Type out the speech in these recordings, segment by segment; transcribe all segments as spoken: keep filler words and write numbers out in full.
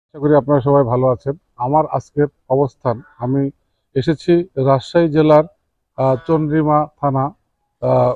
আশা করি আপনারা সবাই ভালো আছেন। আমার আজকের অবস্থান, আমি এসেছি রাজশাহী জেলার আহ, চন্দ্রিমা থানা, আহ,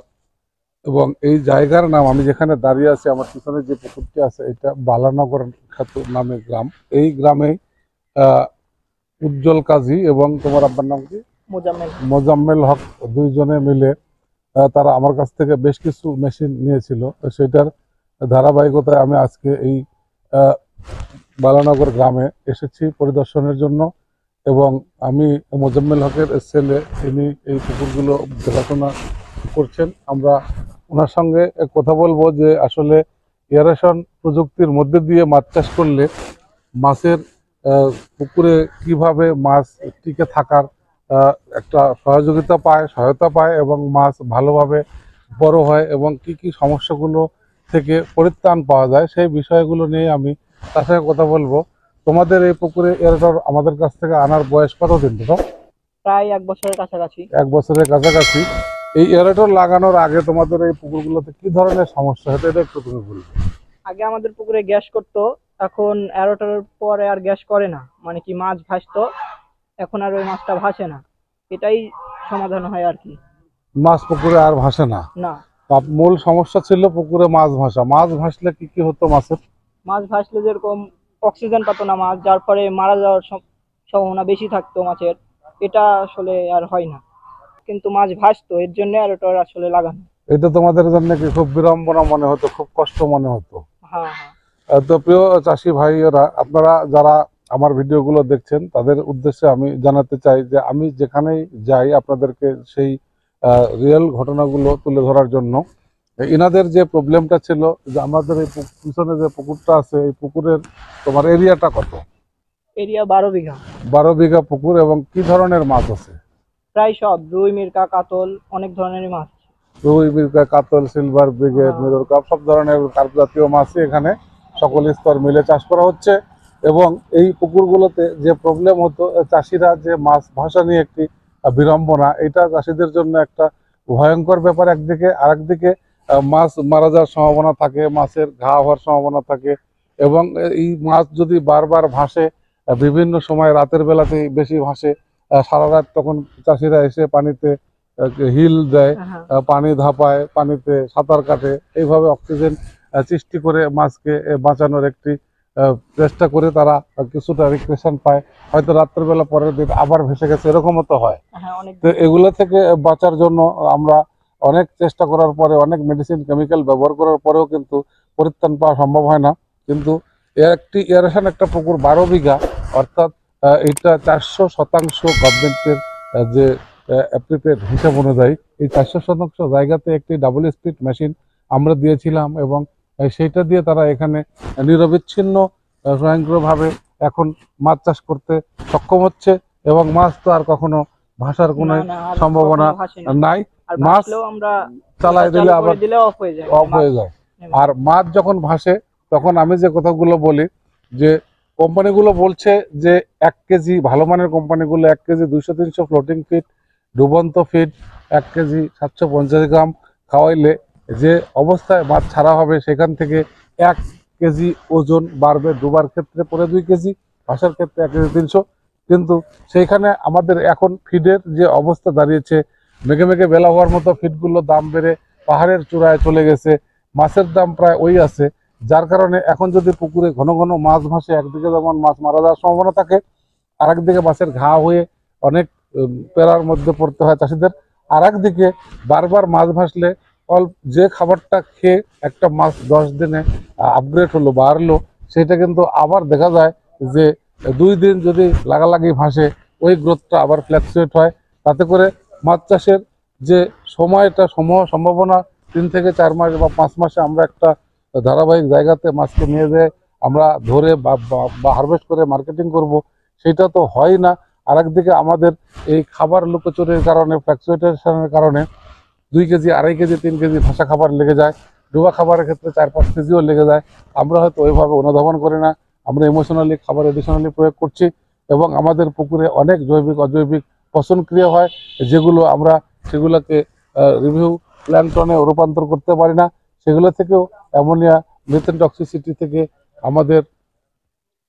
এবং এই জায়গার নাম, আমি যেখানে দাঁড়িয়ে আছি আমার পিছনে যে পুকুরটি আছে এটা বালানগর খ্যাত নামে গ্রাম। এই গ্রামে আহ, উজ্জ্বল কাজী এবং তোমার আব্বার নাম কি, মোজাম্মেল। মোজাম্মেল হক, দুইজনে মিলে আহ, তারা আমার কাছ থেকে বেশ কিছু মেশিন নিয়েছিল। সেটার ধারাবাহিকতায় আমি আজকে এই আহ, বালানগর গ্রামে এসেছি পরিদর্শনের জন্য। এবং আমি মোজাম্মেল হকের ছেলে, তিনি এই পুকুরগুলো দেখাশোনা করছেন। আমরা ওনার সঙ্গে কথা বলবো যে আসলে এয়ারেশন প্রযুক্তির মধ্যে দিয়ে মাছ চাষ করলে মাছের আহ, পুকুরে কিভাবে মাছ টিকে থাকার আহ, একটা সহযোগিতা পায়, সহায়তা পায়, এবং মাছ ভালোভাবে বড় হয় এবং কি কি সমস্যাগুলো থেকে পরিত্রাণ পাওয়া যায়, সেই বিষয়গুলো নিয়ে আমি তার সঙ্গে কথা বলবো। তোমাদের এই পুকুরে এরকম আমাদের কাছ থেকে আনার বয়স কতদিন? তো প্রায় এক বছরের কাছাকাছি। এক বছরের কাছাকাছি। এই এরেটর লাগানোর আগে তোমাদের এই পুকুরগুলোতে কি ধরনের সমস্যা হতো, এটা একটু তুমি বলবে? আগে আমাদের পুকুরে গ্যাস করতো, এখন এগারোটার পরে আর গ্যাস করে না, মানে কি মাছ ভাসতো, এখন আর ওই মাছটা ভাসে না। এটাই সমাধান হয় আর কি। মাছ পুকুরে আর ভাসে না? না, আপ- মূল সমস্যা ছিল পুকুরে মাছ ভাসা। মাছ ভাসলে কি কি হতো মাছের? মাছ ভাসলে যেরকম অক্সিজেন পেতো না মাছ, যার ফলে মারা যাওয়ার সম- সম্ভাবনা বেশি থাকতো মাছের। এটা আসলে আর হয় না, কিন্তু মাছ ভাসতো, এর জন্য আর ওটা আসলে লাগানো। এটা তোমাদের জন্য কি খুব বিড়ম্বনা মনে হতো, খুব কষ্ট মনে হতো? হ্যাঁ, হ্যাঁ। আহ, তো প্রিয় চাষি ভাইয়েরা, আপনারা যারা আমার ভিডিওগুলো দেখছেন তাদের উদ্দেশ্যে আমি জানাতে চাই যে আমি যেখানেই যাই আপনাদেরকে সেই রিয়েল ঘটনাগুলো তুলে ধরার জন্য। এনাদের যে প্রবলেমটা ছিল, যে আমাদের এই পু- পিছনে যে পুকুরটা আছে, এই পুকুরের তোমার এরিয়াটা কত? এরিয়া বারো বিঘা। বারো বিঘা পুকুর, এবং কি ধরনের মাছ আছে? প্রায় সব রুই, মিরকা, কাতল, অনেক ধরনেরই মাছ। রুই, মিরকা, কাতল, সিলভার ব্রিগেড, হ্যাঁ। মিরর কাপ, সব ধরনের কার্প জাতীয় মাছই এখানে সকল স্তর মিলে চাষ করা হচ্ছে। এবং এই পুকুরগুলোতে যে প্রবলেম হতো, চাষিরা যে মাছ ভাসা নিয়ে একটি আহ, বিড়ম্বনা, এটা চাষিদের জন্য একটা ভয়ঙ্কর ব্যাপার একদিকে। আরেকদিকে আহ, মাছ মারা যাওয়ার সম্ভাবনা থাকে, মাছের ঘা হওয়ার সম্ভাবনা থাকে। এবং এই মাছ যদি বারবার ভাসে, আহ, বিভিন্ন সময় রাতের বেলাতেই বেশি ভাসে, আহ, সারা রাত তখন চাষিরা এসে পানিতে আহ, হিল দেয়, হ্যাঁ। আহ, পানি ধাপায়, পানিতে সাঁতার কাটে, এইভাবে অক্সিজেন আহ, সৃষ্টি করে মাছকে আহ, বাঁচানোর একটি আহ, চেষ্টা করে তারা কিছুটা রিক্রেশন পায়। হয়তো রাত্রেবেলা পরের দিন আবার ভেসে গেছে, এরকমও তো হয়। হ্যাঁ, অনেক। তো এগুলো থেকে বাঁচার জন্য আমরা অনেক চেষ্টা করার পরে, অনেক মেডিসিন কেমিক্যাল ব্যবহার করার পরেও কিন্তু পরিত্রাণ পাওয়া সম্ভব হয় না। কিন্তু এর একটি এয়ারেশন একটা পুকুর বারো বিঘা, অর্থাৎ আহ, এটা চারশো শতাংশ গভর্নমেন্টের যে অ্যাপ্লিকেট হিসাব অনুযায়ী এই চারশো শতাংশ জায়গাতে একটি ডাবল স্পিড মেশিন আমরা দিয়েছিলাম। এবং আহ, সেইটা দিয়ে তারা এখানে নিরবিচ্ছিন্ন আহ, স্বয়ংক্রিয়ভাবে এখন মাছ চাষ করতে সক্ষম হচ্ছে। এবং মাছ তো আর কখনো ভাষার কোনো না, না, আর সম্ভাবনা কখনো ভাসেনি। নাই। আর মাছ ভাসলেও আমরা চালাই মোটর দিলে চালু আবার করে দিলে অফ হয়ে যায়, অফ মাছ হয়ে যায়। নেমে আর যায়। মাছ যখন ভাসে তখন আমি যে কথাগুলো বলি, যে কোম্পানিগুলো বলছে যে এক কেজি, ভালো মানের কোম্পানিগুলো এক কেজি দুইশো তিনশো ফ্লোটিং ফিট, ডুবন্ত ফিট এক কেজি সাতশো পঞ্চাশ গ্রাম খাওয়াইলে যে অবস্থায় মাছ ছাড়া হবে সেখান থেকে এক কেজি ওজন বাড়বে, ডুবার ক্ষেত্রে পরে দুই কেজি, ভাসার ক্ষেত্রে এক কেজি তিনশো। কিন্তু সেইখানে আমাদের এখন ফিডের যে অবস্থা দাঁড়িয়েছে, মেঘে মেঘে বেলা হওয়ার মতো ফিডগুলো দাম বেড়ে পাহাড়ের চূড়ায় চলে গেছে, মাছের দাম প্রায় ওই আছে। যার কারণে এখন যদি পুকুরে ঘন ঘন মাছ ভাসে, একদিকে যেমন মাছ মারা যাওয়ার সম্ভাবনা থাকে, আর একদিকে মাছের ঘা হয়ে অনেক উম, পেরার মধ্যে পড়তে হয় চাষিদের। আর একদিকে বারবার মাছ ভাসলে অল্প যে খাবারটা খেয়ে একটা মাছ দশ দিনে আপগ্রেড হলো, বাড়লো, সেটা কিন্তু আবার দেখা যায় যে দুই দিন যদি লাগালাগি ভাসে, ওই গ্রোথটা আবার ফ্ল্যাকচুয়েট হয়। তাতে করে মাছ চাষের যে সময়টা, সময় সম্ভাবনা তিন থেকে চার মাস বা পাঁচ মাসে আমরা একটা ধারাবাহিক জায়গাতে মাছকে নিয়ে যেয়ে আমরা ধরে বা হারভেস্ট করে মার্কেটিং করব, সেটা তো হয় না। আর একদিকে আমাদের এই খাবার লুকোচুরির কারণে, ফ্ল্যাকচুয়েশনের কারণে দুই কেজি, আড়াই কেজি, তিন কেজি ভাসা খাবার লেগে যায়। ডুবা খাবারের ক্ষেত্রে চার পাঁচ কেজিও লেগে যায়। আমরা হয়তো ওইভাবে অনুধাবন করি না, আমরা ইমোশনালি খাবার এডিশনালি প্রয়োগ করছি। এবং আমাদের পুকুরে অনেক জৈবিক অজৈবিক পচন ক্রিয়া হয়, যেগুলো আমরা সেগুলোকে রিভিউ প্ল্যান্টনে রূপান্তর করতে পারি না। সেগুলো থেকেও অ্যামোনিয়া, মিথেন টক্সিসিটি থেকে আমাদের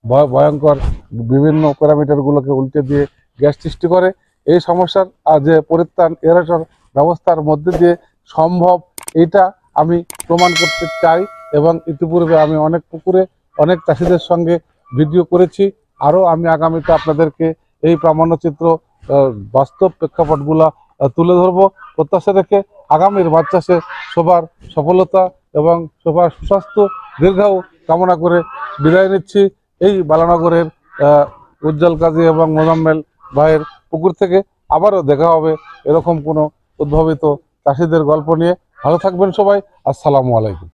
ভয়- ভয়ঙ্কর বিভিন্ন প্যারামিটারগুলোকে উল্টে দিয়ে গ্যাস সৃষ্টি করে। এই সমস্যার আহ, যে পরিত্রাণ এরেটর ব্যবস্থার মধ্যে দিয়ে সম্ভব, এটা আমি প্রমাণ করতে চাই। এবং ইতিপূর্বে আমি অনেক পুকুরে অনেক চাষিদের সঙ্গে ভিডিও করেছি। আরও আমি আগামীতে আপনাদেরকে এই প্রামাণ্যচিত্র আহ, বাস্তব প্রেক্ষাপটগুলো আহ, তুলে ধরবো, প্রত্যাশা রেখে আগামীর মাছ চাষে সবার সফলতা এবং সবার সুস্বাস্থ্য দীর্ঘায়ু কামনা করে বিদায় নিচ্ছি। এই বালানগরের আহ, উজ্জ্বল কাজী এবং মোজাম্মেল ভাইয়ের পুকুর থেকে আবারও দেখা হবে এরকম কোনো উদ্ভাবিত চাষিদের গল্প নিয়ে। ভালো থাকবেন সবাই। আসসালামু আলাইকুম।